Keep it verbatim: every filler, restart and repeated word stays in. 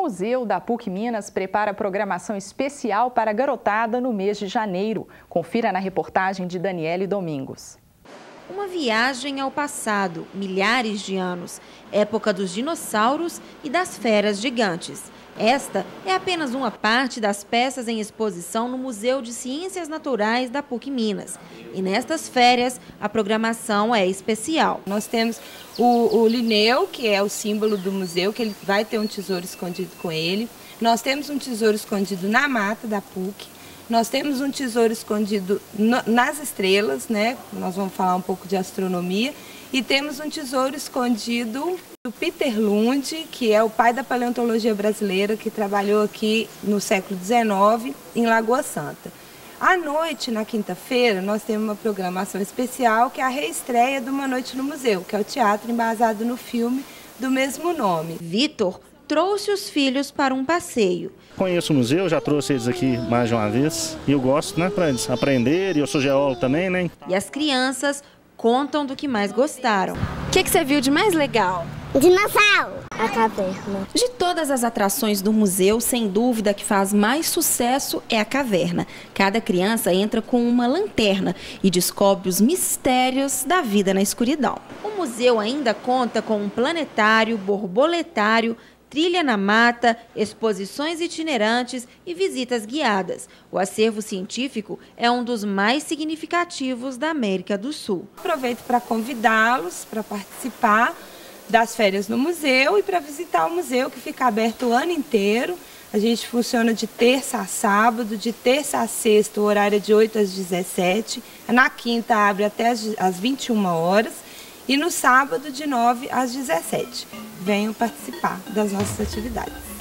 Museu da PUC Minas prepara programação especial para a garotada no mês de janeiro. Confira na reportagem de Daniele Domingos. Uma viagem ao passado, milhares de anos, época dos dinossauros e das feras gigantes. Esta é apenas uma parte das peças em exposição no Museu de Ciências Naturais da PUC Minas. E nestas férias, a programação é especial. Nós temos o, o Linneu, que é o símbolo do museu, que ele vai ter um tesouro escondido com ele. Nós temos um tesouro escondido na mata da PUC. Nós temos um tesouro escondido no, nas estrelas, né? Nós vamos falar um pouco de astronomia. E temos um tesouro escondido do Peter Lund, que é o pai da paleontologia brasileira, que trabalhou aqui no século dezenove, em Lagoa Santa. À noite, na quinta-feira, nós temos uma programação especial, que é a reestreia de Uma Noite no Museu, que é o teatro embasado no filme do mesmo nome. Vitor trouxe os filhos para um passeio. Conheço o museu, já trouxe eles aqui mais de uma vez e eu gosto, né, para eles aprenderem. Eu sou geólogo também, né? E as crianças contam do que mais gostaram. O que, que você viu de mais legal? Dinossauro! A caverna. De todas as atrações do museu, sem dúvida a que faz mais sucesso é a caverna. Cada criança entra com uma lanterna e descobre os mistérios da vida na escuridão. O museu ainda conta com um planetário, borboletário, trilha na mata, exposições itinerantes e visitas guiadas. O acervo científico é um dos mais significativos da América do Sul. Aproveito para convidá-los para participar das férias no museu e para visitar o museu, que fica aberto o ano inteiro. A gente funciona de terça a sábado, de terça a sexta, o horário é de oito às dezessete. Na quinta abre até às vinte e uma horas. E no sábado, de nove às dezessete. Venham participar das nossas atividades.